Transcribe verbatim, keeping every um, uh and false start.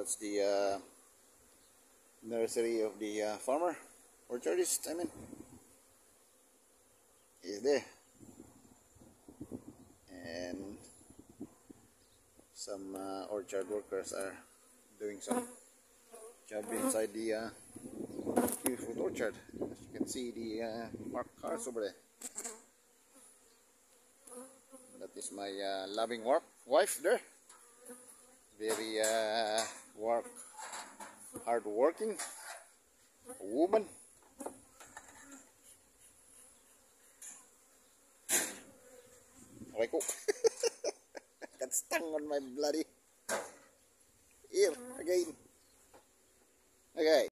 that's the uh, nursery of the uh, farmer, orchardist, I mean, is there. And some uh, orchard workers are doing some job inside the uh, kiwifruit orchard. As you can see, the uh, parked cars over there. That is my uh, loving work wife there. Very uh, work, hard working woman. Rico. Got stung on my bloody ear again. Okay.